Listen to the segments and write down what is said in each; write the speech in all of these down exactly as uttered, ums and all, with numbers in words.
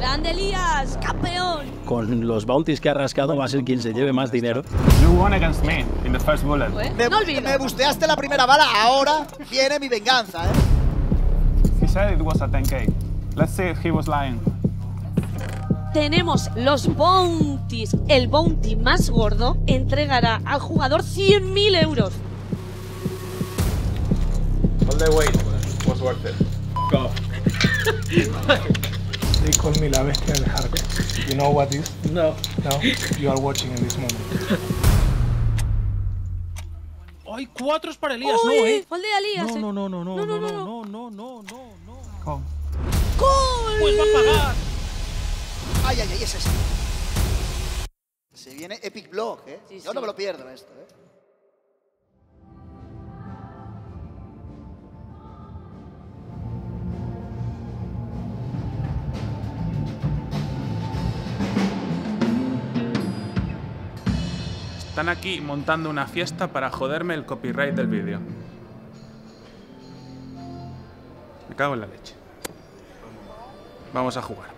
¡Grande Elías! ¡Campeón! Con los bounties que ha rascado va a ser quien se lleve más dinero. You won against me in the first bullet. Me, No olvido. me busteaste la primera bala, ahora viene mi venganza, ¿eh? He said it was a ten K. Let's see if he was lying. Tenemos los bounties. El bounty más gordo entregará al jugador cien mil euros. All the wait was worth it. Go. They call me la bestia del hardcore. You know what is? No. No? You are watching in this moment. ¡Ay, cuatro es para Elías! Uy, No, ¿eh? fue el de Elías. No, eh. no, no, no, no, No, no, no, no, no, no, no, no, no, no. Go. ¡Gol! Pues va a pagar. Ay, ay, ay, es ese. Se viene Epic Block, ¿eh? Sí, Yo sí. no me lo pierdo esto, ¿eh? Están aquí montando una fiesta para joderme el copyright del vídeo. Me cago en la leche. Vamos a jugar.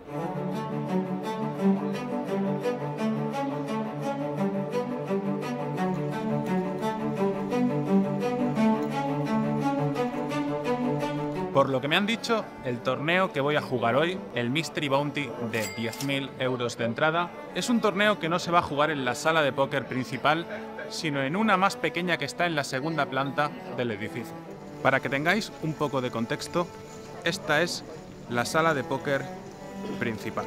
Por lo que me han dicho, el torneo que voy a jugar hoy, el Mystery Bounty de diez mil euros de entrada, es un torneo que no se va a jugar en la sala de póker principal, sino en una más pequeña que está en la segunda planta del edificio. Para que tengáis un poco de contexto, esta es la sala de póker principal.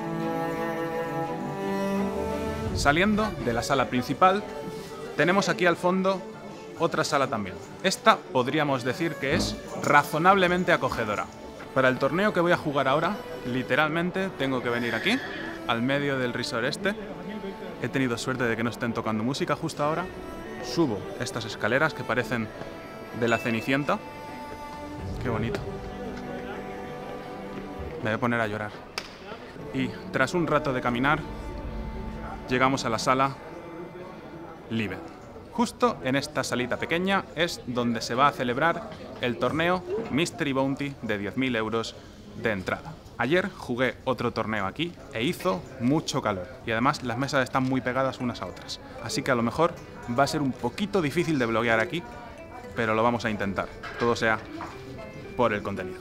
Saliendo de la sala principal, tenemos aquí al fondo otra sala también. Esta podríamos decir que es razonablemente acogedora. Para el torneo que voy a jugar ahora, literalmente tengo que venir aquí, al medio del resort este. He tenido suerte de que no estén tocando música justo ahora. Subo estas escaleras que parecen de la Cenicienta. Qué bonito. Me voy a poner a llorar. Y tras un rato de caminar, llegamos a la sala Live. Justo en esta salita pequeña es donde se va a celebrar el torneo Mystery Bounty de diez mil euros de entrada. Ayer jugué otro torneo aquí e hizo mucho calor y además las mesas están muy pegadas unas a otras. Así que a lo mejor va a ser un poquito difícil de bloguear aquí, pero lo vamos a intentar. Todo sea por el contenido.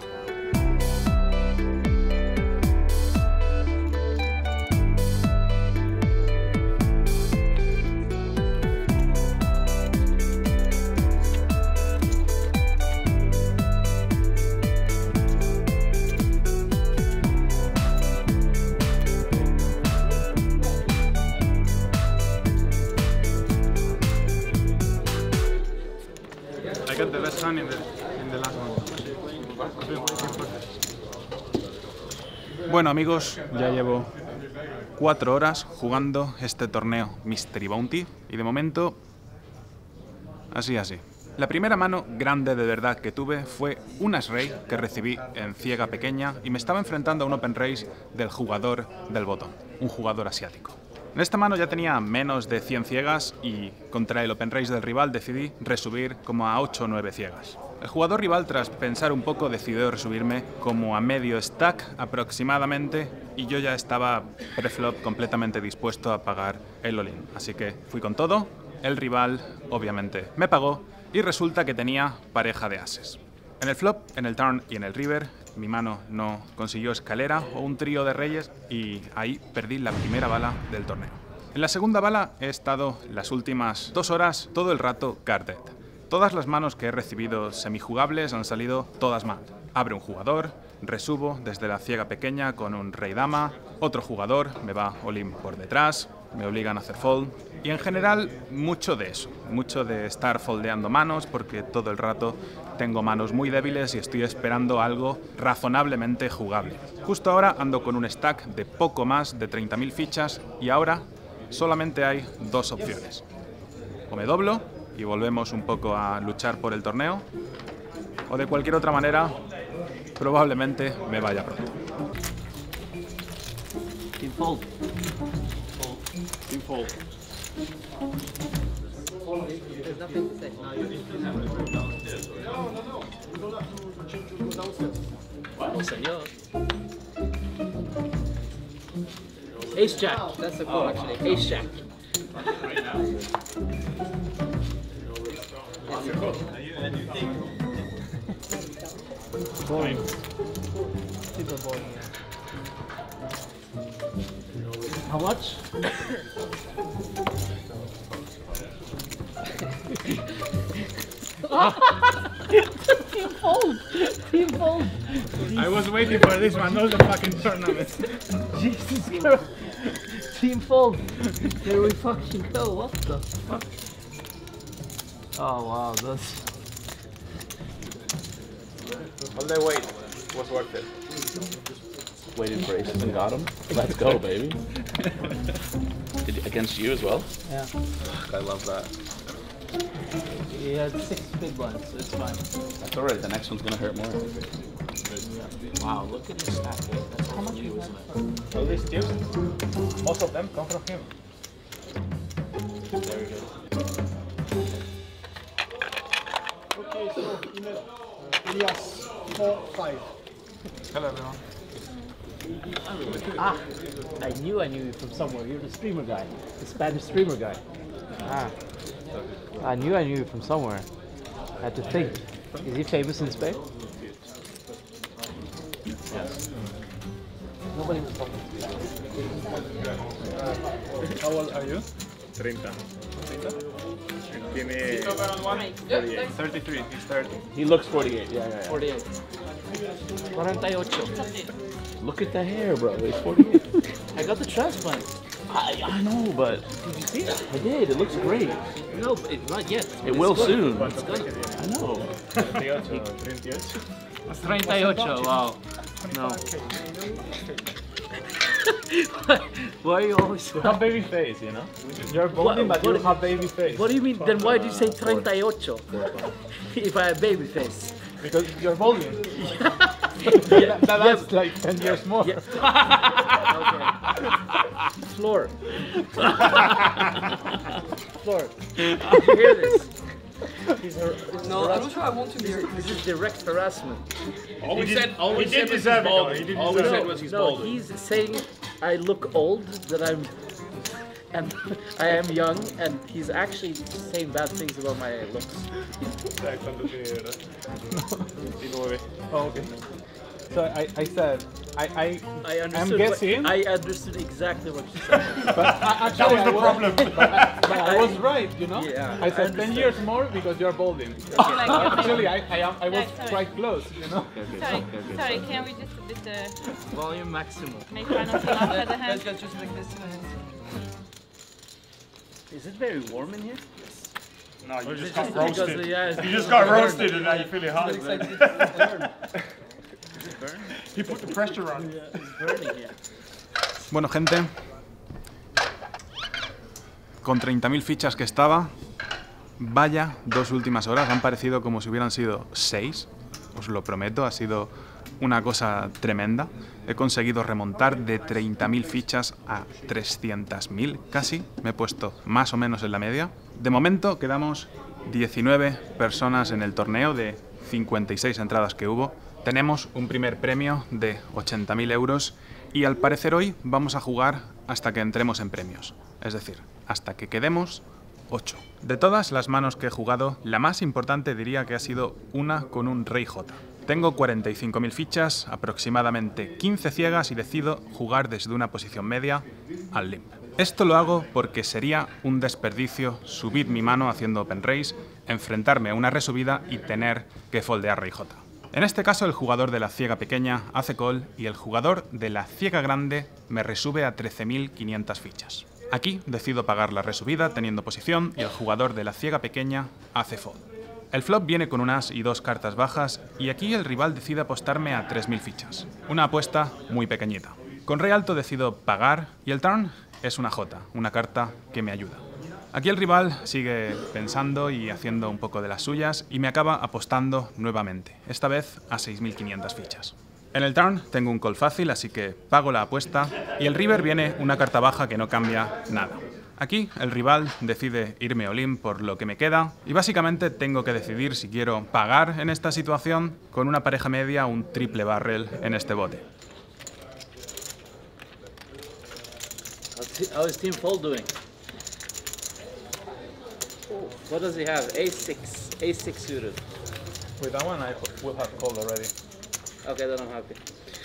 I got the best hand in the, in the last one. Bueno amigos, ya llevo cuatro horas jugando este torneo Mystery Bounty y de momento así así. La primera mano grande de verdad que tuve fue un As Rey que recibí en ciega pequeña y me estaba enfrentando a un Open Race del jugador del botón, un jugador asiático. En esta mano ya tenía menos de cien ciegas y contra el Open Race del rival decidí resubir como a ocho o nueve ciegas. El jugador rival, tras pensar un poco, decidió resubirme como a medio stack aproximadamente y yo ya estaba preflop completamente dispuesto a pagar el all-in. Así que fui con todo, el rival obviamente me pagó y resulta que tenía pareja de ases. En el flop, en el turn y en el river, mi mano no consiguió escalera o un trío de reyes y ahí perdí la primera bala del torneo. En la segunda bala he estado las últimas dos horas todo el rato card dead. Todas las manos que he recibido semijugables han salido todas mal. Abre un jugador, resubo desde la ciega pequeña con un rey dama, otro jugador me va all-in por detrás, me obligan a hacer fold y en general mucho de eso, mucho de estar foldeando manos porque todo el rato tengo manos muy débiles y estoy esperando algo razonablemente jugable. Justo ahora ando con un stack de poco más de treinta mil fichas y ahora solamente hay dos opciones. O me doblo y volvemos un poco a luchar por el torneo, o de cualquier otra manera probablemente me vaya pronto. Team fold. Team fold. Vamos, señor. Ace Jack. That's the call, actually. Ace Jack. Boring. Super boring. How much? Team fold! Team fold! I was waiting for this one, not the fucking tournament. Jesus Christ! Team fold! There we fucking go, what the fuck? Oh wow, that's... All the wait was worth it. Waited for aces and got him. Let's go, baby. Did, against you as well? Yeah. I love that. He had six big ones, so it's fine. That's alright, the next one's gonna hurt more. Wow, look at his stack. That's how much you have. All these tips, most of them come from him. Very good. Okay, so Elias, four, five. Hello everyone. Ah, I knew I knew you from somewhere. You're the streamer guy, the Spanish streamer guy. Ah, I knew I knew you from somewhere. I had to think. Is he famous in Spain? Yes. Nobody was talking. How old are you? thirty. Tiene forty-eight. thirty-three, he's thirty. He looks forty-eight, yeah, yeah, yeah. forty-eight. forty-ocho. Look at the hair, bro. He's forty-eight. I got the transplant. I, I know, but Did you see it? I did. It looks great. No, but it, not yet. It will It's soon. gonna- It's gonna. I know. thirty-eight, thirty-eight. thirty-ocho, wow. No. Why are you always... You have baby face, you know? You're balding, but what- you have baby face. What do you mean? Then why do you say thirty-ocho? If I have baby face. Because you're balding. Yeah, That, that's like ten years more. yeah. Okay. Floor. Floor. Did you hear this? He's har- this No, is I'm not sure I want to be here. This is direct harassment. All we said, all he did deserve it. though. He did All deserve no, it. was he's no, balding. he's saying I look old, that I'm, and I am young, and he's actually saying bad things about my looks. Oh, okay. So I, I said, I, I, I I'm understood. guessing. What, I understood exactly what you said. but I, actually, that was the problem. But, I, but I was right, you know. Yeah, I I said ten understand. years more because you're balding. Like, Actually, I, I am, I was Yeah, sorry. quite close, you know. sorry, sorry, can we just a bit uh, Volume maximum. make fun of him after the hand? Let's just make this to the hands. Is it very warm in here? No, you Is just it got just because roasted. the- yeah, it's You just because got of the roasted burn? and now you feel it hot. Is it burn? He put the pressure on. Yeah, it's burning here. Bueno, gente, con treinta mil fichas que estaba, vaya dos últimas horas, han parecido como si hubieran sido seis, os lo prometo, ha sido una cosa tremenda. He conseguido remontar de treinta mil fichas a trescientas mil casi, me he puesto más o menos en la media. De momento quedamos diecinueve personas en el torneo de cincuenta y seis entradas que hubo. Tenemos un primer premio de ochenta mil euros y al parecer hoy vamos a jugar hasta que entremos en premios, es decir, hasta que quedemos ocho. De todas las manos que he jugado, la más importante diría que ha sido una con un rey J. Tengo cuarenta y cinco mil fichas, aproximadamente quince ciegas y decido jugar desde una posición media al limp. Esto lo hago porque sería un desperdicio subir mi mano haciendo open raise, enfrentarme a una resubida y tener que foldear rey J. En este caso el jugador de la ciega pequeña hace call y el jugador de la ciega grande me resube a trece mil quinientas fichas. Aquí decido pagar la resubida teniendo posición y el jugador de la ciega pequeña hace fold. El flop viene con un as y dos cartas bajas y aquí el rival decide apostarme a tres mil fichas. Una apuesta muy pequeñita. Con rey alto decido pagar y el turn es una J, una carta que me ayuda. Aquí el rival sigue pensando y haciendo un poco de las suyas y me acaba apostando nuevamente, esta vez a seis mil quinientas fichas. En el turn tengo un call fácil, así que pago la apuesta y el river viene una carta baja que no cambia nada. Aquí el rival decide irme all-in por lo que me queda y básicamente tengo que decidir si quiero pagar en esta situación con una pareja media o un triple barrel en este bote. how is Team Fold doing? What does he have? A six, A six suited. With that one, I will have called already. Okay, then I'm happy.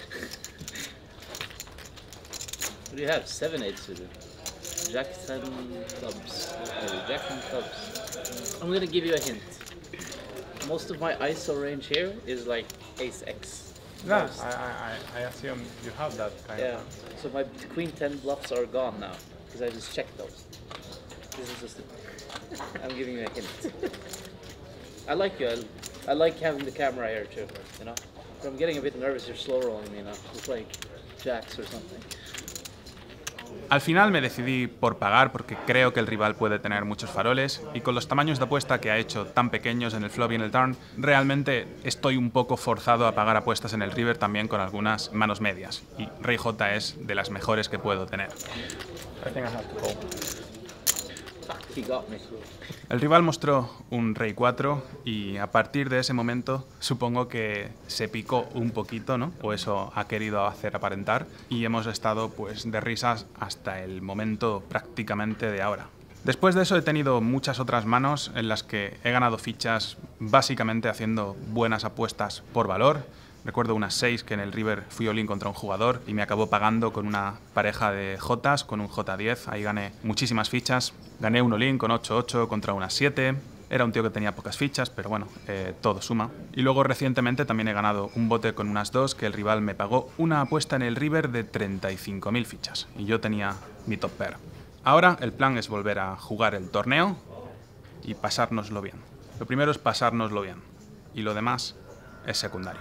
What do you have? seven eight suited. Jack ten clubs. Okay, Jack ten clubs. I'm gonna give you a hint. Most of my I S O range here is like Ace X. Yeah, Most. I, I, I assume you have that kind Yeah. of. So my Queen ten bluffs are gone now because I just checked those. This is just. I'm giving you a hint. I like you. I, I like having the camera here too. You know. But I'm getting a bit nervous. You're slow rolling me now. It's like jacks or something. Al final me decidí por pagar porque creo que el rival puede tener muchos faroles y con los tamaños de apuesta que ha hecho tan pequeños en el flop y en el turn, realmente estoy un poco forzado a pagar apuestas en el river también con algunas manos medias y Rey J es de las mejores que puedo tener. I think I have to call. He got me. El rival mostró un Rey cuatro y a partir de ese momento supongo que se picó un poquito, ¿no? O eso ha querido hacer aparentar y hemos estado pues de risas hasta el momento prácticamente de ahora. Después de eso he tenido muchas otras manos en las que he ganado fichas básicamente haciendo buenas apuestas por valor. Recuerdo unas seis que en el river fui all-in contra un jugador y me acabó pagando con una pareja de Jotas, con un J diez. Ahí gané muchísimas fichas. Gané un all-in con ocho ocho contra unas siete. Era un tío que tenía pocas fichas, pero bueno, eh, todo suma. Y luego recientemente también he ganado un bote con unas dos que el rival me pagó una apuesta en el river de treinta y cinco mil fichas. Y yo tenía mi top pair. Ahora el plan es volver a jugar el torneo y pasárnoslo bien. Lo primero es pasárnoslo bien. Y lo demás es secundario.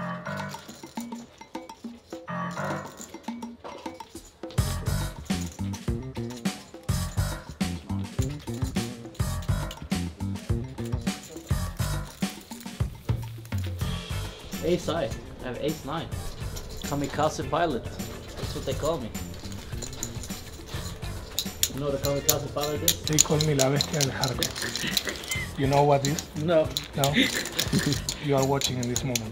Ace I. I have ace nine. Kamikaze pilot. That's what they call me. You know what a kamikaze pilot is? They call me la bestia del hardcore. You know what is? No. No? You are watching in this moment.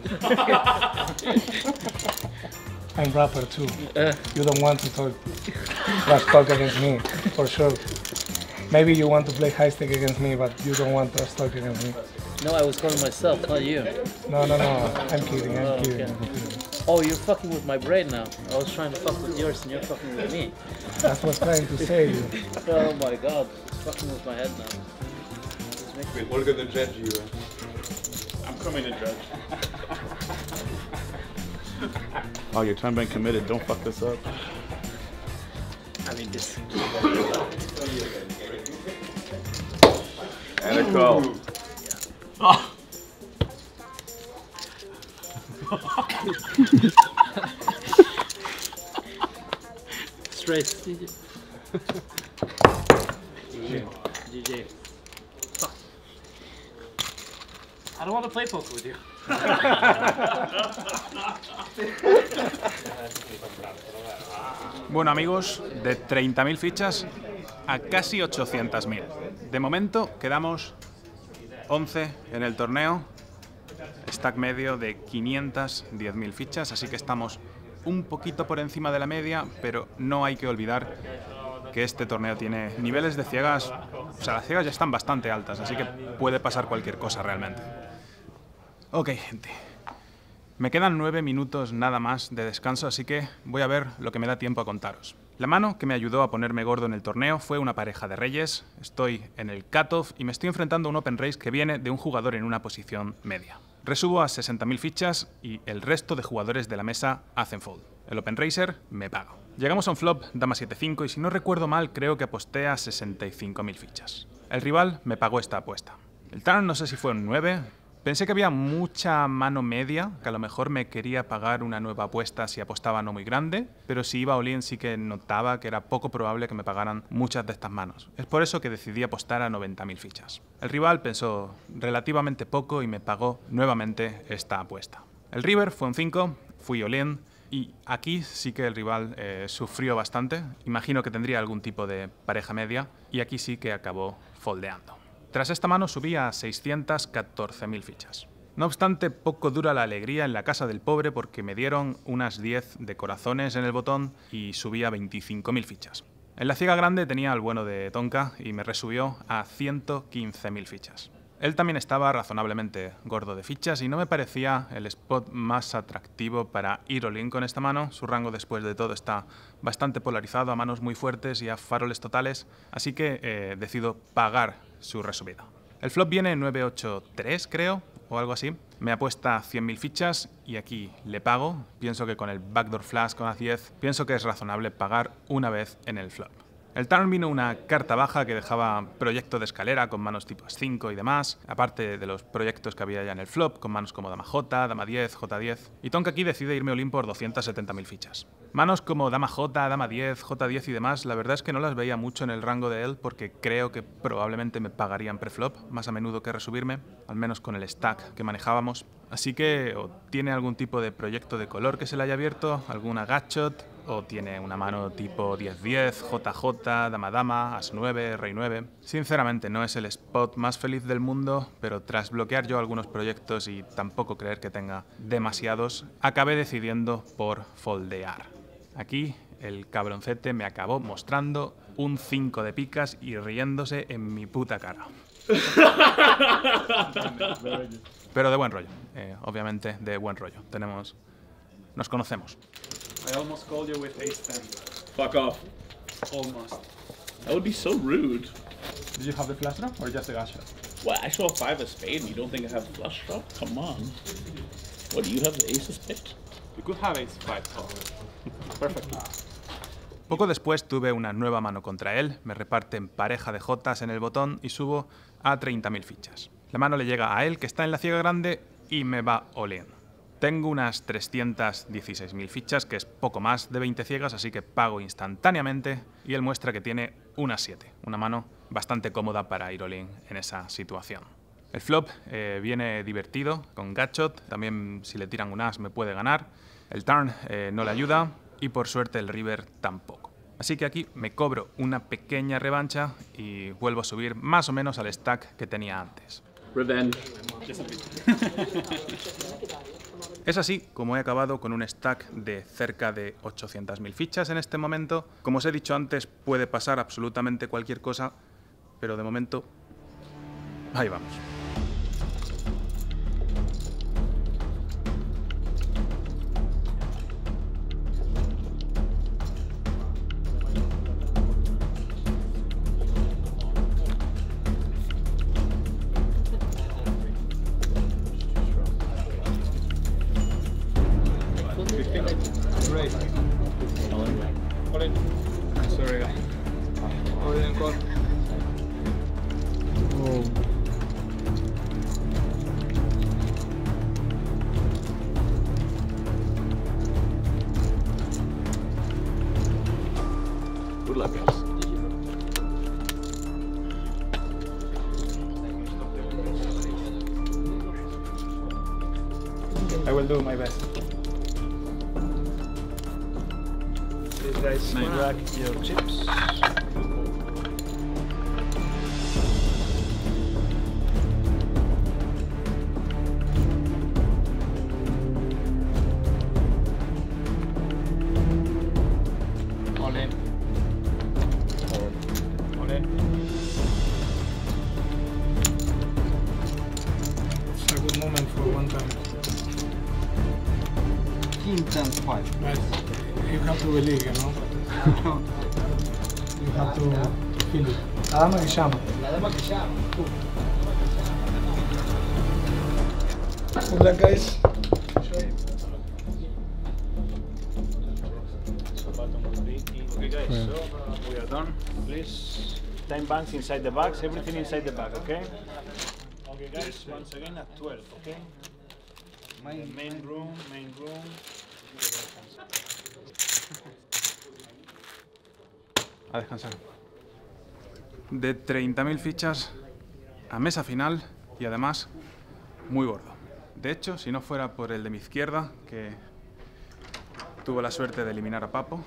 I'm rapper too. Uh, You don't want to talk trash talk against me, for sure. Maybe you want to play high stake against me, but you don't want trash talk against me. no, I was calling myself, not you. No, no, no. I'm kidding. I'm Oh, kidding. okay. I'm kidding. Oh, you're fucking with my brain now. I was trying to fuck with yours and you're fucking with me. That's what I'm trying to say. You. Oh my god, it's fucking with my head now. Wait, we're gonna judge you. I'm coming to judge. Oh, your time been committed. Don't fuck this up. I mean, this. And a call. Straight. G G. G G. Fuck. I don't want to play poker with you. Bueno amigos, de treinta mil fichas a casi ochocientas mil. De momento quedamos once en el torneo, stack medio de quinientas diez mil fichas, así que estamos un poquito por encima de la media, pero no hay que olvidar que este torneo tiene niveles de ciegas, o sea, las ciegas ya están bastante altas, así que puede pasar cualquier cosa realmente. Ok, gente. Me quedan nueve minutos nada más de descanso, así que voy a ver lo que me da tiempo a contaros. La mano que me ayudó a ponerme gordo en el torneo fue una pareja de reyes. Estoy en el cutoff y me estoy enfrentando a un open race que viene de un jugador en una posición media. Resubo a sesenta mil fichas y el resto de jugadores de la mesa hacen fold. El open racer me paga. Llegamos a un flop dama siete cinco y si no recuerdo mal creo que aposté a sesenta y cinco mil fichas. El rival me pagó esta apuesta. El turn no sé si fue un nueve. Pensé que había mucha mano media, que a lo mejor me quería pagar una nueva apuesta si apostaba no muy grande, pero si iba all-in sí que notaba que era poco probable que me pagaran muchas de estas manos. Es por eso que decidí apostar a noventa mil fichas. El rival pensó relativamente poco y me pagó nuevamente esta apuesta. El river fue un cinco, fui all-in y aquí sí que el rival eh, sufrió bastante. Imagino que tendría algún tipo de pareja media y aquí sí que acabó foldeando. Tras esta mano subí a seiscientas catorce mil fichas. No obstante, poco dura la alegría en la casa del pobre porque me dieron unas diez de corazones en el botón y subí a veinticinco mil fichas. En la ciega grande tenía al bueno de Tonka y me resubió a ciento quince mil fichas. Él también estaba razonablemente gordo de fichas y no me parecía el spot más atractivo para ir all in con esta mano. Su rango después de todo está bastante polarizado a manos muy fuertes y a faroles totales, así que eh, decido pagar su resubida. El flop viene en nueve ocho tres, creo, o algo así. Me apuesta cien mil fichas y aquí le pago. Pienso que con el backdoor flush con as diez, pienso que es razonable pagar una vez en el flop. El turn vino una carta baja que dejaba proyecto de escalera con manos tipo as cinco y demás, aparte de los proyectos que había ya en el flop, con manos como dama J, dama diez, J diez, y Tonka aquí decide irme all in por doscientas setenta mil fichas. Manos como dama J, dama diez, J diez y demás, la verdad es que no las veía mucho en el rango de él porque creo que probablemente me pagarían preflop, más a menudo que resubirme, al menos con el stack que manejábamos. Así que o tiene algún tipo de proyecto de color que se le haya abierto, alguna gutshot, o tiene una mano tipo diez diez, J J, dama dama, as nueve, rey nueve. Sinceramente no es el spot más feliz del mundo, pero tras bloquear yo algunos proyectos y tampoco creer que tenga demasiados, acabé decidiendo por foldear. Aquí el cabroncete me acabó mostrando un cinco de picas y riéndose en mi puta cara. Pero de buen rollo, eh, obviamente de buen rollo. Tenemos... Nos conocemos. I almost called you with ace ten. Fuck off. Almost. That would be so rude. Did you have the flash draw or just the gash shot? What, I saw five of spade and you don't think I have flush draw? Come on. What, do you have the ace of spade? You could have ace five. Oh. Perfect. Poco después tuve una nueva mano contra él, me reparten pareja de jotas en el botón y subo a treinta mil fichas. La mano le llega a él, que está en la ciega grande, y me va all in. Tengo unas trescientas dieciséis mil fichas, que es poco más de veinte ciegas, así que pago instantáneamente y él muestra que tiene unas siete, una mano bastante cómoda para ir all in en esa situación. El flop eh, viene divertido, con gutshot, también si le tiran un as me puede ganar. El turn eh, no le ayuda y por suerte el river tampoco. Así que aquí me cobro una pequeña revancha y vuelvo a subir más o menos al stack que tenía antes. Revenge. Es así como he acabado con un stack de cerca de ochocientas mil fichas en este momento. Como os he dicho antes, puede pasar absolutamente cualquier cosa, pero de momento, ahí vamos. Great. All in. Sorry, guy. All in call. Oh. Good luck, guys. I will do my best. These guys drag your chips. All in. All in. It's a good moment for one time. King ten five. But you have to believe, you know. You have to feel it. La dama que llama. La dama que llama. Good luck, guys. Okay, guys, so we are done. Please, ten banks inside the bags, everything inside the bag, okay? Okay, guys, once again at twelve, okay? Main, main room, main room. A descansar. De treinta mil fichas a mesa final y además muy gordo. De hecho, si no fuera por el de mi izquierda, que tuvo la suerte de eliminar a Papo,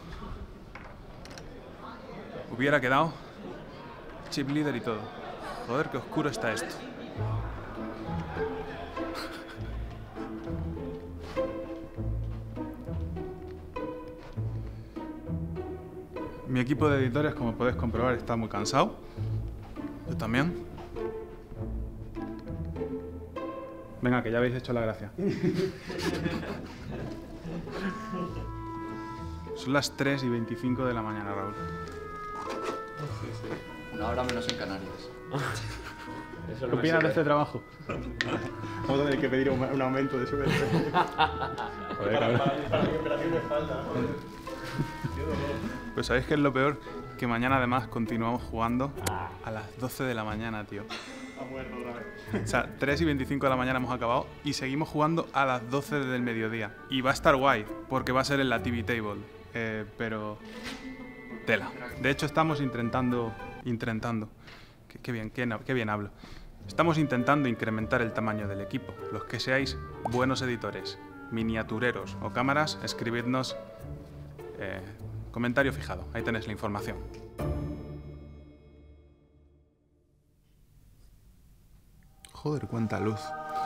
hubiera quedado chip leader y todo. Joder, qué oscuro está esto. Mi equipo de editores, como podéis comprobar, está muy cansado. Yo también. Venga, que ya habéis hecho la gracia. Son las tres y veinticinco de la mañana, Raúl. Sí, sí. Una hora menos en Canarias. ¿Qué opinas de este trabajo? Vamos a tener que pedir un, un aumento de sueldo. Joder, cabrón. Para mi operación de espalda. Pues ¿sabéis qué es lo peor? Que mañana además continuamos jugando a las doce de la mañana, tío. Ha muerto otra vez. O sea, tres y veinticinco de la mañana hemos acabado y seguimos jugando a las doce del mediodía. Y va a estar guay, porque va a ser en la T V Table. Eh, pero... tela. De hecho, estamos intentando... Intentando... Qué, qué bien, qué, qué bien hablo. Estamos intentando incrementar el tamaño del equipo. Los que seáis buenos editores, miniatureros o cámaras, escribidnos... Eh, comentario fijado. Ahí tenéis la información. Joder, cuánta luz.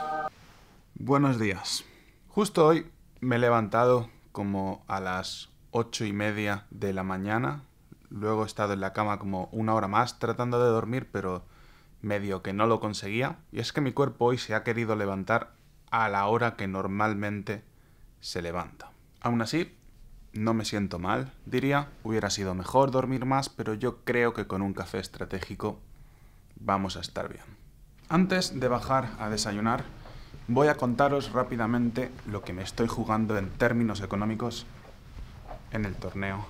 Buenos días. Justo hoy me he levantado como a las ocho y media de la mañana. Luego he estado en la cama como una hora más tratando de dormir, pero medio que no lo conseguía. Y es que mi cuerpo hoy se ha querido levantar a la hora que normalmente se levanta. Aún así, no me siento mal, diría. Hubiera sido mejor dormir más, pero yo creo que con un café estratégico vamos a estar bien. Antes de bajar a desayunar, voy a contaros rápidamente lo que me estoy jugando en términos económicos en el torneo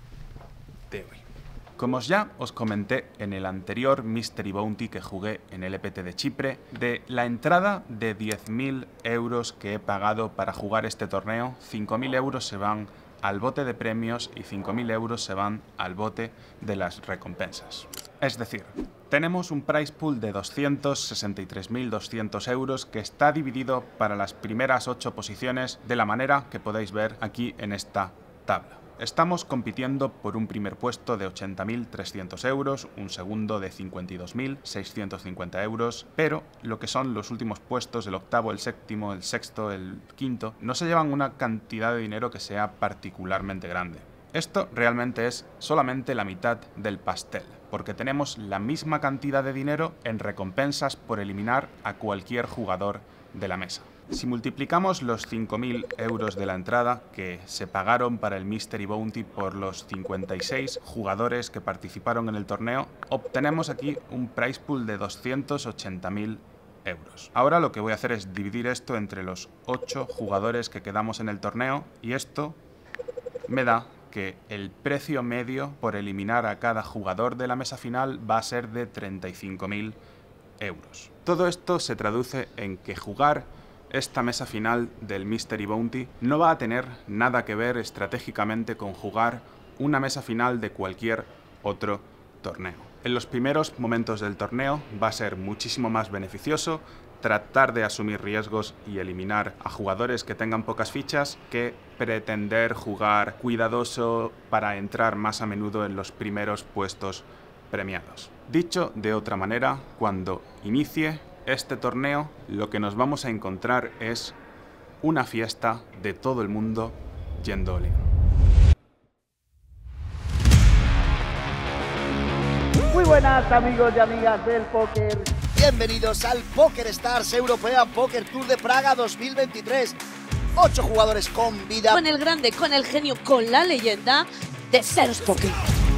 de hoy. Como ya os comenté en el anterior Mystery Bounty que jugué en el E P T de Chipre, de la entrada de diez mil euros que he pagado para jugar este torneo, cinco mil euros se van al bote de premios y cinco mil euros se van al bote de las recompensas. Es decir, tenemos un prize pool de doscientos sesenta y tres mil doscientos euros que está dividido para las primeras ocho posiciones de la manera que podéis ver aquí en esta tabla. Estamos compitiendo por un primer puesto de ochenta mil trescientos euros, un segundo de cincuenta y dos mil seiscientos cincuenta euros, pero lo que son los últimos puestos, el octavo, el séptimo, el sexto, el quinto, no se llevan una cantidad de dinero que sea particularmente grande. Esto realmente es solamente la mitad del pastel, porque tenemos la misma cantidad de dinero en recompensas por eliminar a cualquier jugador de la mesa. Si multiplicamos los cinco mil euros de la entrada que se pagaron para el Mystery Bounty por los cincuenta y seis jugadores que participaron en el torneo, obtenemos aquí un prize pool de doscientos ochenta mil euros. Ahora lo que voy a hacer es dividir esto entre los ocho jugadores que quedamos en el torneo y esto me da que el precio medio por eliminar a cada jugador de la mesa final va a ser de treinta y cinco mil euros. Todo esto se traduce en que jugar esta mesa final del Mystery Bounty no va a tener nada que ver estratégicamente con jugar una mesa final de cualquier otro torneo. En los primeros momentos del torneo va a ser muchísimo más beneficioso tratar de asumir riesgos y eliminar a jugadores que tengan pocas fichas que pretender jugar cuidadoso para entrar más a menudo en los primeros puestos premiados. Dicho de otra manera, cuando inicie este torneo, lo que nos vamos a encontrar es una fiesta de todo el mundo yendo all in. Muy buenas amigos y amigas del póker. Bienvenidos al Poker Stars European Poker Tour de Praga dos mil veintitrés. Ocho jugadores con vida. Con el grande, con el genio, con la leyenda de Zeros Poker.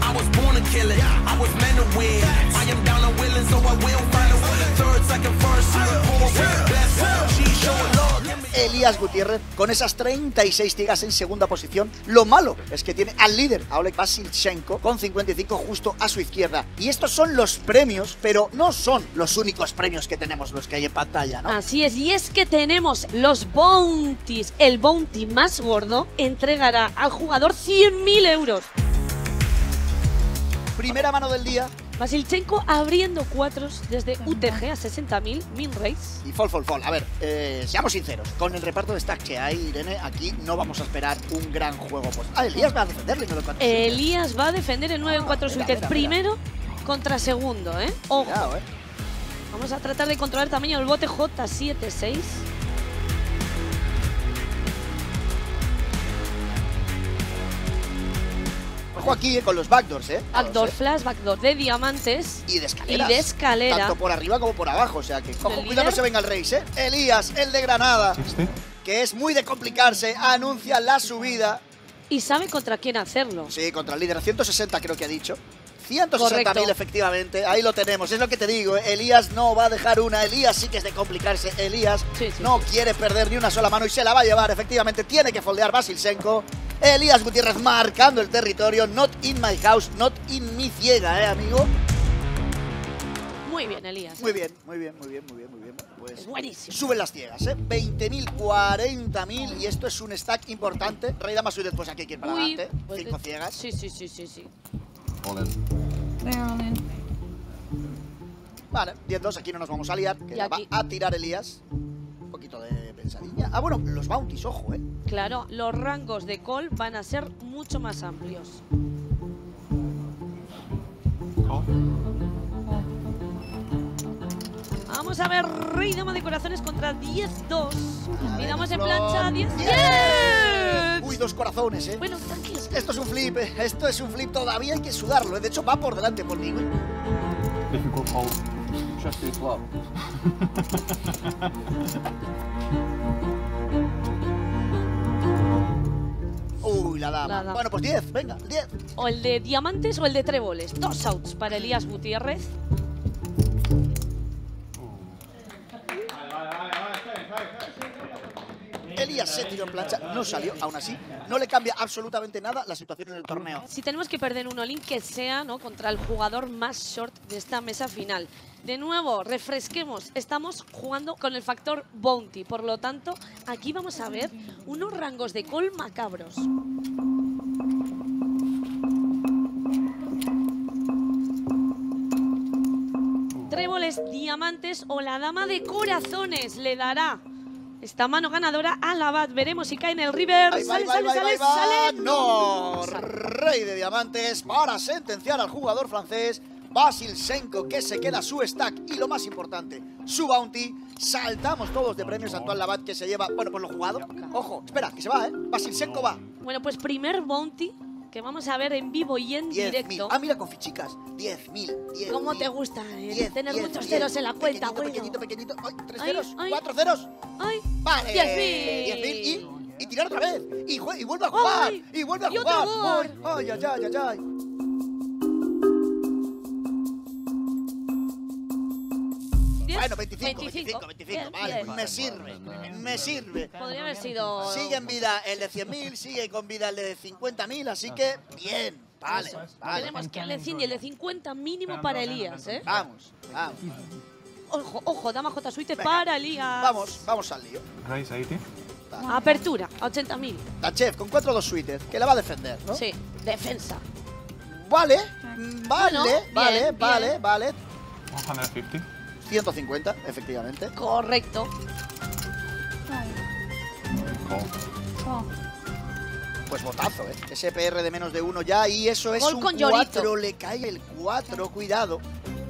Elías Gutiérrez con esas treinta y seis tigas en segunda posición. Lo malo es que tiene al líder, a Oleg Vasilchenko, con cincuenta y cinco justo a su izquierda. Y estos son los premios, pero no son los únicos premios que tenemos los que hay en pantalla, ¿no? Así es, y es que tenemos los bounties. El bounty más gordo entregará al jugador cien mil euros. Primera mano del día. Vasilchenko abriendo cuatros desde U T G a sesenta mil, min raise. Y fall, fall, fall. A ver, eh, seamos sinceros. Con el reparto de stacks que hay, Irene, aquí no vamos a esperar un gran juego. Pues, ah, Elías va a defenderle en nueve cuatro. Elías va a defender en nueve cuatro suited. Primero contra segundo, ¿eh? Ojo. Cuidado, ¿eh? Vamos a tratar de controlar el tamaño del bote J siete seis. Ojo aquí eh, con los backdoors, ¿eh? Backdoor flash, backdoor de diamantes. Y de escaleras. Y de escalera. Tanto por arriba como por abajo, o sea que... Ojo, ¿El cuidado, no líder? se venga el Reis, ¿eh? Elías, el de Granada, que es muy de complicarse, anuncia la subida. Y sabe contra quién hacerlo. Sí, contra el líder, ciento sesenta creo que ha dicho. ciento sesenta mil Correcto. efectivamente, ahí lo tenemos, es lo que te digo, ¿eh? Elías no va a dejar una, Elías sí que es de complicarse, Elías Sí, sí, no sí. quiere perder ni una sola mano y se la va a llevar, efectivamente, tiene que foldear Vasilchenko. Elías Gutiérrez marcando el territorio, not in my house, not in mi ciega, ¿eh, amigo? Muy bien, Elías. Muy bien, muy bien, muy bien, muy bien, muy bien. Pues Es buenísimo. suben las ciegas, ¿eh? veinte mil, cuarenta mil y esto es un stack importante. Rey, dama, suited, pues aquí hay que ir para Uy, adelante. pues Cinco de- ciegas. Sí, sí, sí, sí, sí. Vale, diez dos, aquí no nos vamos a liar, que Y la aquí- va a tirar Elías. Un poquito de pensadilla. Ah, bueno, los bounties, ojo, ¿eh? Claro, los rangos de call van a ser mucho más amplios. Vamos a ver, Rey Dama de Corazones contra diez dos. Y damos en plancha diez diez. Uy, dos corazones, ¿eh? Bueno, tranquilo. Esto es un flip, eh. Esto es un flip, todavía hay que sudarlo, ¿eh? De hecho, va por delante por mí, güey. Difficult hold. Just too slow. Uy, la dama. La dama. Bueno, pues diez, venga, diez. O el de diamantes o el de tréboles. Dos outs para Elías Gutiérrez. Elías se tiró en plancha, no salió, aún así. No le cambia absolutamente nada la situación en el torneo. Si tenemos que perder un all-in, que sea, ¿no?, contra el jugador más short de esta mesa final. De nuevo, refresquemos. Estamos jugando con el factor bounty. Por lo tanto, aquí vamos a ver unos rangos de call macabros. Tréboles, diamantes o la dama de corazones le dará esta mano ganadora a la Bat. Veremos si cae en el river. Ahí va, Sale, ahí va, sale, ahí va, sale, ahí va. sale. No, Sale. Rey de diamantes para sentenciar al jugador francés Vasilchenko, que se queda su stack y lo más importante, su bounty. Saltamos todos de premios a Antoine Labat, que se lleva, bueno, pues lo jugado. Ojo, espera, que se va, ¿eh? Vasilchenko va. Bueno, pues primer bounty que vamos a ver en vivo y en diez mil. directo. Ah, mira, con fichicas. diez mil. ¿Cómo te gusta eh, diez, tener diez, muchos diez. ceros en la cuenta, Pequeñito, bueno? pequeñito, pequeñito. Ay, tres Ay, ceros, ay. cuatro ceros. ¡Ay! Vale. diez mil. diez mil y, y tirar otra vez. Y, jue- y vuelve a jugar. Ay, y vuelve a y otro jugar. gol. Ay, ay, ay, ay, ay. diez, Bueno, veinticinco, veinticinco, veinticinco. Bien, Vale, bien. me sirve. Me sirve. Podría haber sido... Sigue en vida el de cien mil, sigue con vida el de cincuenta mil, así que bien. Vale, vale. Tenemos que el de cien y el de cincuenta mínimo para Elías, ¿eh? Vamos, vamos. Ojo, ojo, dama J Suite Venga, para Elías. Vamos, vamos al lío. Race eighty. Apertura, a ochenta mil. Tachev con cuatro dos suites, que le va a defender, ¿no? Sí, defensa. Vale, mm, vale, Bueno, vale, bien, vale, bien. vale. one fifty. ciento cincuenta, efectivamente. Correcto. Pues botazo, ¿eh? Ese P R de menos de uno ya y eso es Gol un con Llorito. cuatro. Le cae el cuatro, cuidado.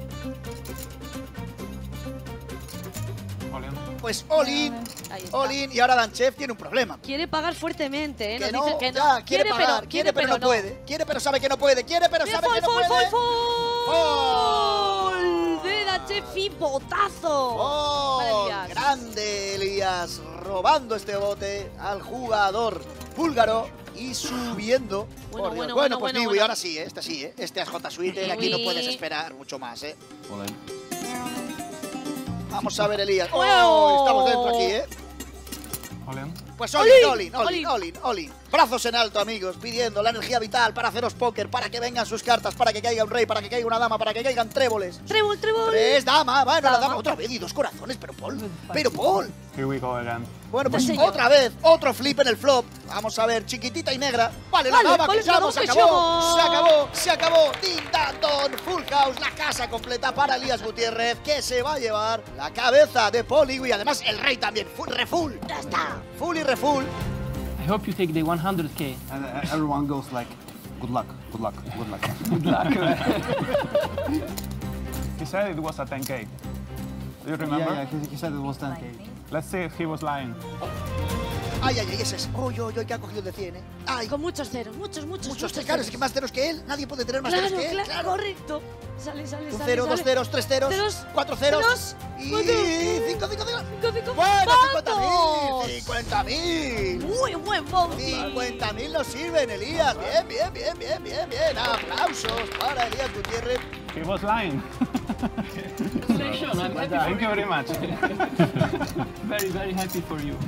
Pues all-in, Ahí está. all-in. Y ahora Danchev tiene un problema. Quiere pagar fuertemente, ¿eh? Que Nos no, dice que no. ya, quiere, pagar, quiere, pero, no puede. Quiere, pero sabe que no puede. Quiere, pero Mira, sabe fall, que no fall, puede. fall, fall. De Dachefi, botazo. Para ¡Oh! Elías. Grande Elías, robando este bote al jugador búlgaro y subiendo. Bueno, Por Dios. bueno, bueno, bueno, pues bueno, Niwi, bueno. ahora sí, ¿eh? Este sí, ¿eh? Este es J Suite, aquí no Niwi. puedes esperar mucho más, ¿eh? Well then. Vamos a ver Elías. ¡Oh! ¡Oh! Estamos dentro aquí, ¿eh? Pues all in, all in, all in, all in, all in. Brazos en alto, amigos, pidiendo la energía vital para haceros póker, para que vengan sus cartas, para que caiga un rey, para que caiga una dama, para que caigan tréboles. Trébol, trébol. Tres, dama, bueno, la Dama. dama otra vez y dos corazones, pero Paul, pero Paul. Here we go again. Bueno, pues Sí, señor. otra vez, otro flip en el flop. Vamos a ver, chiquitita y negra. Vale, la Vale, dama vale, que llamo, se que acabó, llamo. se acabó, se acabó. Din dan don, full house, la casa completa para Elías Gutiérrez, que se va a llevar la cabeza de Paul y además el rey también, full, refull. Ya está. Full y refull. I hope you take the one hundred K. And uh, everyone goes like, good luck, good luck, good luck. Good luck. He said it was a ten K. Do you remember? Yeah, yeah, he, he said it was ten K. Let's see if he was lying. Ay, ay, ay, ese es. Uy, uy, uy, que ha cogido el de cien, ¿eh? Ay. Con muchos ceros, muchos, muchos, Muchos, muchos claro, es ceros. que más ceros que él. Nadie puede tener más Claro, ceros que él. claro, Claro. correcto. Sale, sale, Un sale. cero, sale. dos ceros, tres ceros, Ceros, cuatro ceros. ceros, Y cuatro. cinco, cinco, cinco. Cinco, cinco. Bueno, cincuenta ¡Vamos! mil. cincuenta mil. Muy buen bounty. cincuenta mil nos sirven, Elías. Bien, bien, bien, bien, bien, bien. Aplausos para Elías Gutiérrez. He was lying. Congratulations, I'm happy for Thank you very much. Very, very happy for you.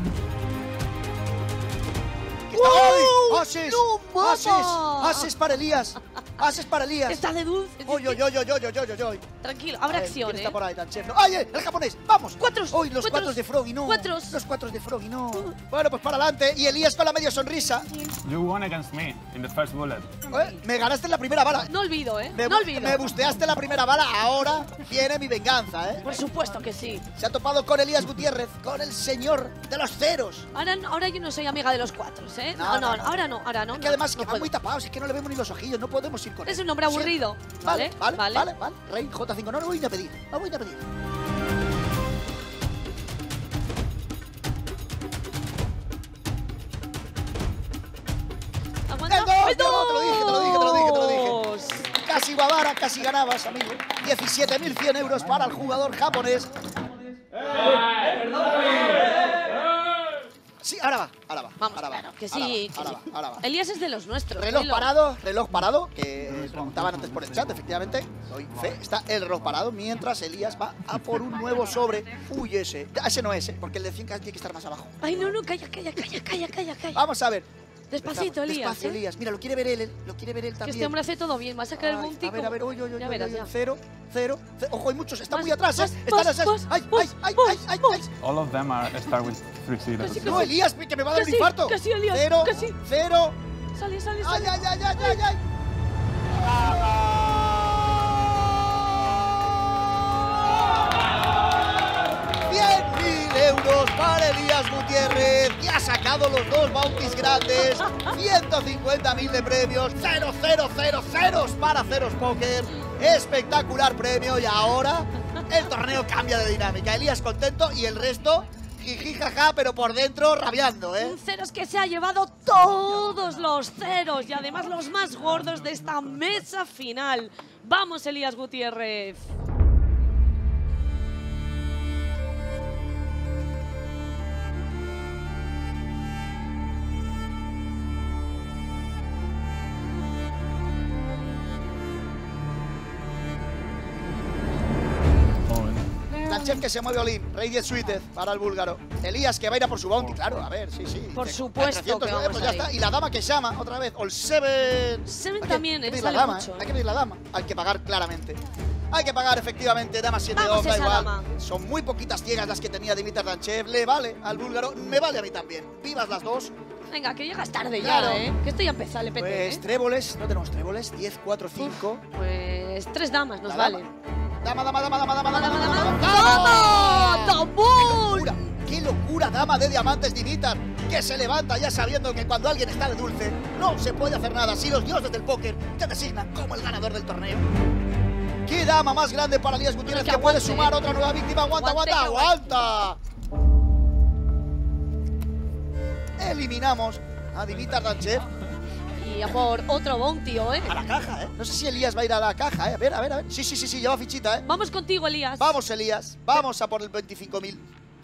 ¡Ay! ¡Ases! ¡No, ¡Ases! mamá! ¡Ases para Elías! ¡Ases para Elías! Está de dulce. ¡Oy, oy, oy, oy, oy, oy, oy, oy! Tranquilo, A habrá ver, acción, ¿quién ¿eh? está por ahí, tan chef? No. ¡Ay, eh, el japonés! ¡Vamos! Cuatros, ¡Uy, los cuatros, cuatros de Froggy, no! cuatros. Los cuatros de Froggy, no. Bueno, pues para adelante. Y Elías con la media sonrisa. You won against me in the first bullet. ¿Eh? Me ganaste en la primera bala. No olvido, ¿eh? Me, No olvido. me busteaste la primera bala, ahora viene mi venganza, ¿eh? Por supuesto que sí. Se ha topado con Elías Gutiérrez, con el señor de los ceros. Ahora, ahora yo no soy amiga de los cuatros, ¿eh? No, No, no, no, no. ahora no, ahora no. Que además que no van muy tapados, es que no le vemos ni los ojillos, no podemos ir con él. Es un hombre Sí. aburrido, Vale, ¿vale? vale, vale, vale. Rey J cinco, no lo voy a pedir, no voy a pedir. Aguanta. ¡El dos! ¡El Te lo dije, te lo dije, te lo dije, te lo dije. dos! Casi Guadara, casi ganabas, amigo. diecisiete mil cien euros para el jugador japonés. Sí, ahora va, ahora va. Vamos, ahora va, claro, que ahora sí, va, que ahora sí. va, ahora va. Elías es de los nuestros. Reloj dilo. parado, reloj parado, que preguntaban antes por el chat, efectivamente. Doy fe, está el reloj parado, mientras Elías va a por un nuevo sobre. Uy, ese. Ah, ese no es, ¿eh? Porque el de cien tiene que estar más abajo. Ay, no, no, calla, calla, calla, calla, calla, calla. Vamos a ver. Despacito, Elías. Despacio, ¿eh? Elías. Mira, lo quiere ver él, él, lo quiere ver él Que también. este hombre hace todo bien. Va a sacar el Ay, bounty. a ver, a ver, uy, uy, uy, Ya uy, verás, uy, ya. cero, cero, cero. Ojo, hay muchos, están Más, muy atrás, más, ¿eh? Están más, así. más, Ay, más, ay, ay, más, ay, ay, más. ay. All of them are start with three zeros. Casi, No, Elías, que me va a dar un Casi, infarto. casi, Elías, Cero, casi. cero. Sale, sale, Ay, sale. ay, ay, ay, ay, ay. cien mil euros para Elías Gutiérrez, que ha sacado los dos bounties grandes, ciento cincuenta mil de premios, cero, cero, cero, ceros para Ceros Poker. Espectacular premio y ahora el torneo cambia de dinámica. Elías contento y el resto jiji jaja, pero por dentro rabiando, ¿eh? Un ceros que se ha llevado todos los ceros y además los más gordos de esta mesa final. Vamos, Elías Gutiérrez. Tanchev que se mueve Olin, Rey diez Suítez para el búlgaro. Elías que va a ir a por su bounty, claro, a ver, sí, sí. Por Dice, supuesto trescientos, que eh, vamos pues ya ahí. está. Y la dama que llama otra vez, All Seven. Seven Hay que también, eh, pedir sale la dama, mucho, eh. eh. Hay que pedir la dama. Hay que pagar claramente. Hay que pagar efectivamente, dama siete Vamos dos, da esa igual. dama. Son muy poquitas ciegas las que tenía Dimitar Tanchev. Le vale al búlgaro, me vale a mí también. Vivas las dos. Venga, que llegas tarde Claro. ya, ¿eh? Que esto ya empezó, le pete, Pues ¿eh? tréboles, no tenemos tréboles. diez, cuatro, cinco. Pues tres damas nos La dama. valen. Dama, dama, dama, dama, dama, Dama, dama, dama, dama, dama. dama. ¡Tambor! ¡Qué locura! ¡Qué locura, dama de diamantes Dimitar! Que se levanta ya sabiendo que cuando alguien está de dulce no se puede hacer nada si los dioses del póker te designan como el ganador del torneo. ¡Qué dama más grande para Elías Gutiérrez que que puede aguante, sumar ¿eh? otra nueva víctima! ¡Aguanta, Aguante, aguanta, que aguanta! Eliminamos a Dimitar Tanchev Y a por otro bounty, ¿eh? a la caja, ¿eh? No sé si Elías va a ir a la caja, ¿eh? A ver, a ver, a ver. Sí, sí, sí, sí, lleva fichita, ¿eh? Vamos contigo, Elías. Vamos, Elías. Vamos a por el veinticinco mil.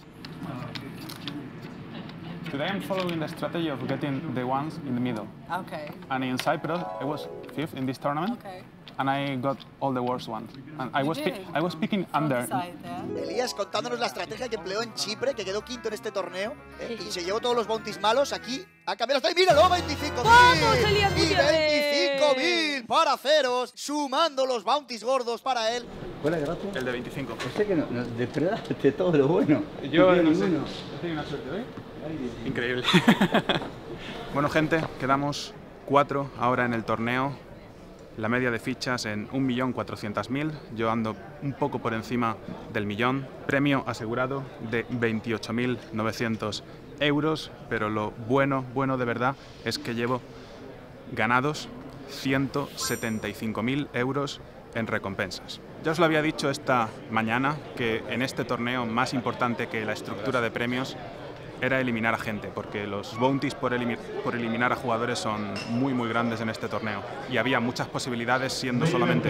Today I'm following the strategy of getting the ones in the middle. Okay. And in Cyprus, I was fifth in this tournament. Okay. And I got all the worst ones. And I You was, pi- did? I was picking From the under. side there. Elías contándonos la estrategia que empleó en Chipre, que quedó quinto en este torneo, ¿eh? Y se llevó todos los bounties malos aquí. A cambiar hasta ahí, míralo, veinticinco mil. ¡Vamos, Elías Y Gutiérrez! veinticinco mil para ceros, sumando los bounties gordos para él. ¿Cuál es gratis? El de veinticinco. O sea que nos no, depredaste todo lo bueno. Yo tiene no sé. ninguno. Tengo una suerte hoy. Increíble. Bueno, gente, quedamos cuatro ahora en el torneo. La media de fichas en un millón cuatrocientos mil. Yo ando un poco por encima del millón. Premio asegurado de veintiocho mil novecientos euros. Pero lo bueno, bueno de verdad, es que llevo ganados ciento setenta y cinco mil euros en recompensas. Ya os lo había dicho esta mañana que en este torneo, más importante que la estructura de premios, era eliminar a gente, porque los bounties por, elimi por eliminar a jugadores son muy muy grandes en este torneo. Y había muchas posibilidades siendo solamente...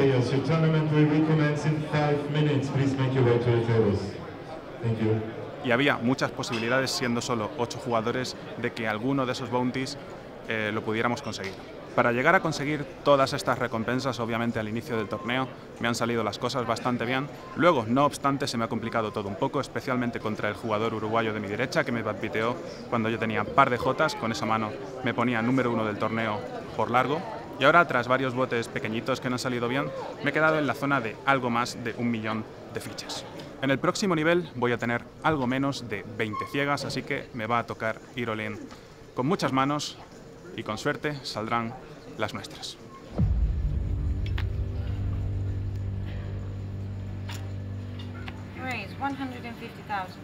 Y había muchas posibilidades siendo solo ocho jugadores de que alguno de esos bounties eh, lo pudiéramos conseguir. Para llegar a conseguir todas estas recompensas, obviamente al inicio del torneo me han salido las cosas bastante bien. Luego, no obstante, se me ha complicado todo un poco, especialmente contra el jugador uruguayo de mi derecha, que me backbiteó cuando yo tenía par de jotas. Con esa mano me ponía número uno del torneo por largo. Y ahora, tras varios botes pequeñitos que no han salido bien, me he quedado en la zona de algo más de un millón de fichas. En el próximo nivel voy a tener algo menos de veinte ciegas, así que me va a tocar ir all in con muchas manos y con suerte saldrán las nuestras. Raise one hundred fifty thousand.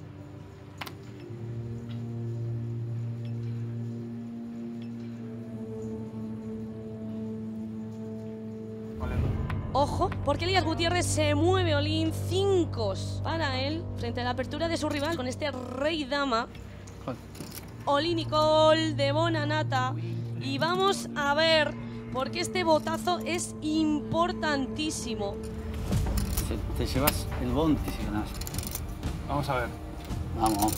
Ojo, porque Elías Gutiérrez se mueve all-in cinco para él frente a la apertura de su rival con este rey dama. All-in y call de Bonanata. Y vamos a ver, porque este botazo es importantísimo. Te, te llevas el bounty si ganas. Vamos a ver. Vamos.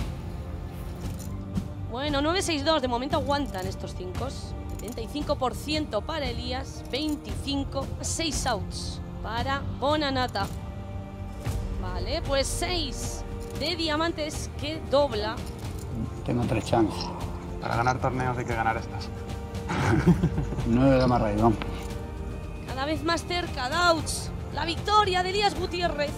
Bueno, nueve seis dos, de momento aguantan estos cinco. setenta y cinco por ciento para Elías, veinticinco, seis outs para Bonanata. Vale, pues seis de diamantes que dobla. Tengo tres chances. Para ganar torneos hay que ganar estas. nueve de rey, vamos. Cada vez más cerca, Dauts. La victoria de Elías Gutiérrez.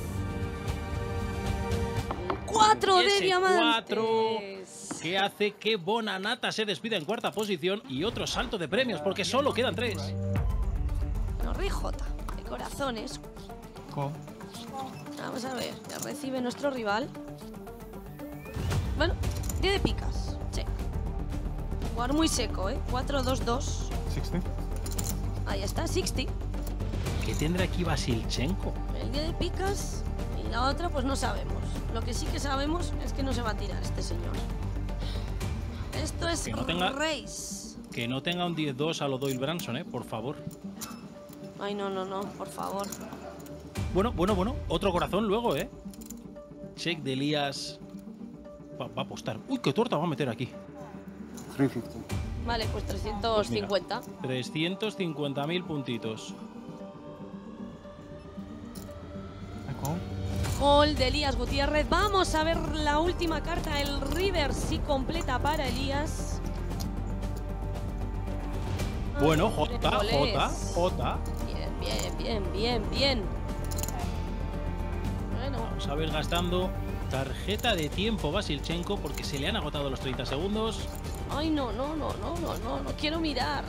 cuatro de diamantes. cuatro que hace que Bonanata se despida en cuarta posición y otro salto de premios porque solo quedan tres. No, Rey J, de corazones. Co. Vamos a ver, ya recibe nuestro rival. Bueno, diez de picas. Check. Jugar muy seco, ¿eh? cuatro dos dos. sesenta. Ahí está, sesenta. ¿Qué tendrá aquí Vasilchenko? El diez de picas y la otra pues no sabemos. Lo que sí que sabemos es que no se va a tirar este señor. Esto es que no tenga, race. Que no tenga un diez dos a lo Doyle Branson, ¿eh? Por favor. Ay, no, no, no, por favor. Bueno, bueno, bueno. Otro corazón luego, ¿eh? Check de Elías. Va, va a apostar. Uy, qué torta va a meter aquí. trescientos cincuenta. Vale, pues trescientos cincuenta. Pues trescientos cincuenta mil puntitos. Gol de Elías Gutiérrez. Vamos a ver la última carta, el River, si completa para Elías. Bueno, J, J, J. Bien, bien, bien, bien, bien. Bueno. Vamos a ver gastando tarjeta de tiempo Vasilchenko porque se le han agotado los treinta segundos. Ay, no, no, no, no, no, no, no quiero mirar.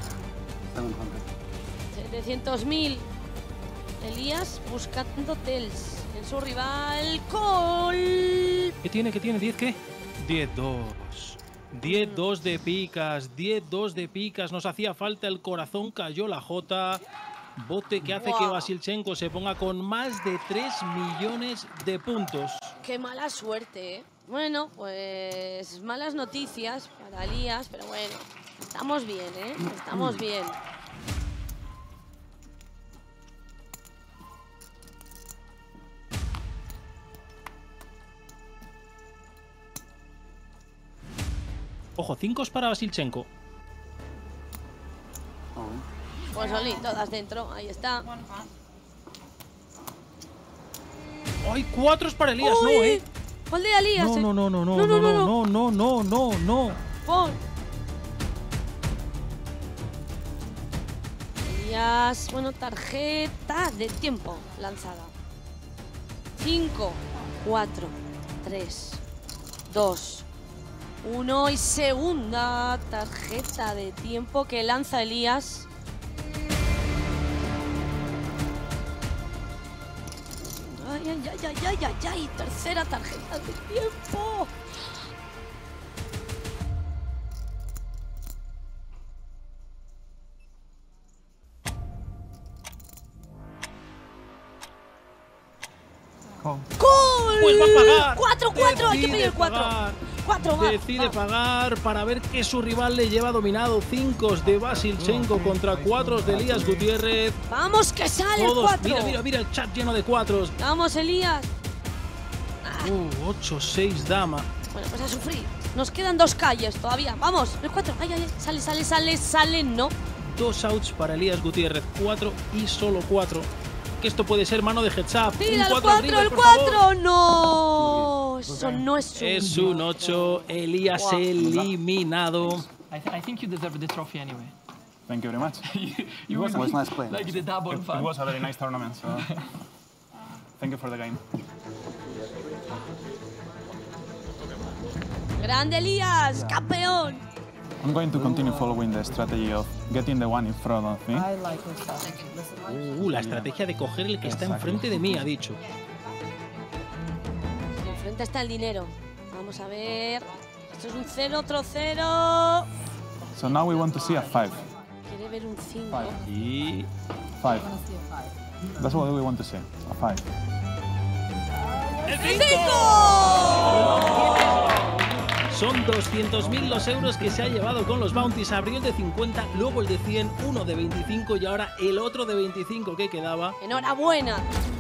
setecientos mil. Elías buscando tells. En su rival, Col. ¿Qué tiene? ¿Qué tiene? ¿diez qué? diez dos. diez dos de picas. diez dos de picas. Nos hacía falta el corazón. Cayó la J. Bote que hace wow. que Vasilchenko se ponga con más de tres millones de puntos. Qué mala suerte, ¿eh? Bueno, pues malas noticias para Elías, pero bueno, estamos bien, ¿eh? Estamos bien. Ojo, cinco para Vasilchenko. Pues Oli, todas dentro, ahí está. ¡Ay, cuatro para Elías! Uy, no, ¿eh? ¿Cuál de Elías? No, no, no, no, no, no, no, no, no, no, no, no. Pon. Elías, bueno, tarjeta de tiempo lanzada. cinco, cuatro, tres, dos, uno y segunda tarjeta de tiempo que lanza Elías. Ay, ay, ay, ay, ay, ay, ay, tercera tarjeta de tiempo. ¡Gol! Pues va a pagar. cuatro cuatro, hay que pedir el cuatro. cuatro, va, Decide va. pagar para ver que su rival le lleva dominado. Cinco de Vasilchenko contra cuatro de Elías Gutiérrez. Vamos, que sale el Todos, cuatro. mira, mira, mira el chat lleno de cuatros. Vamos, Elías. Uh, ocho seis dama. Bueno, pues a sufrir. Nos quedan dos calles todavía. Vamos, el cuatro. Ay, ay, ay. Sale, sale, sale, sale. No. Dos outs para Elías Gutiérrez. Cuatro y solo cuatro. Que esto puede ser mano de heads up. Tira Un el cuatro al cuatro, river, el por favor. cuatro. No. Eso no es un. Es un ocho. Elías Wow. eliminado. I, th I think you deserve the trophy anyway. Thank you very much. you It was, will was be nice playing. like the double It, fun. it was a very nice tournament. So thank you for the game. Grande Elías, campeón. I'm going to continue following the strategy of getting the one in front of me. I like your style. Uh, la estrategia de coger el que está enfrente de mí, ha dicho. Enfrente está el dinero. Vamos a ver. Esto es un cero, otro cero. So now we want to see a five. Quiere ver un cinco. Y Five. That's what we want to see. A five. ¡El cinco! son doscientos mil los euros que se ha llevado con los bounties. Abrió el de cincuenta, luego el de cien, uno de veinticinco y ahora el otro de veinticinco que quedaba. Enhorabuena.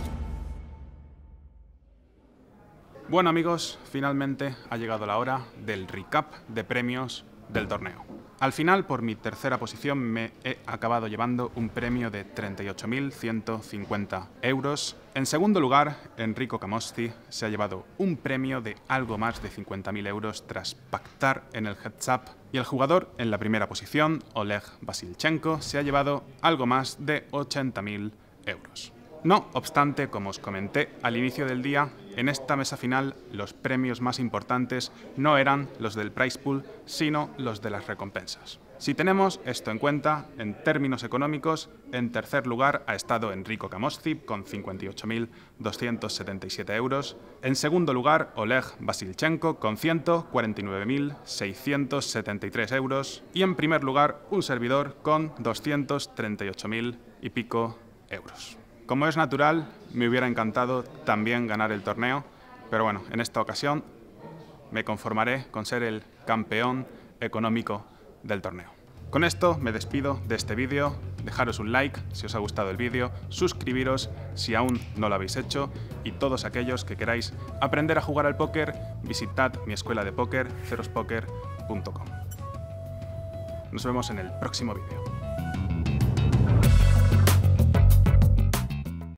Bueno amigos, finalmente ha llegado la hora del recap de premios del torneo. Al final, por mi tercera posición, me he acabado llevando un premio de treinta y ocho mil ciento cincuenta euros. En segundo lugar, Enrico Camosti se ha llevado un premio de algo más de cincuenta mil euros tras pactar en el heads up. Y el jugador en la primera posición, Oleg Vasilchenko, se ha llevado algo más de ochenta mil euros. No obstante, como os comenté al inicio del día, en esta mesa final los premios más importantes no eran los del prize pool, sino los de las recompensas. Si tenemos esto en cuenta, en términos económicos, en tercer lugar ha estado Enrico Camosti con cincuenta y ocho mil doscientos setenta y siete euros. En segundo lugar, Oleg Vasilchenko con ciento cuarenta y nueve mil seiscientos setenta y tres euros. Y en primer lugar, un servidor con doscientos treinta y ocho mil y pico euros. Como es natural, me hubiera encantado también ganar el torneo, pero bueno, en esta ocasión me conformaré con ser el campeón económico del torneo. Con esto me despido de este vídeo, dejaros un like si os ha gustado el vídeo, suscribiros si aún no lo habéis hecho y todos aquellos que queráis aprender a jugar al póker, visitad mi escuela de póker, cerospoker punto com. Nos vemos en el próximo vídeo.